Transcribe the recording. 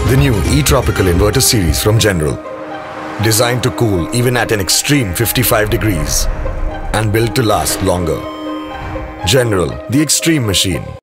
The new e-Tropical Inverter series from General. Designed to cool even at an extreme 55 degrees and built to last longer. General, the extreme machine.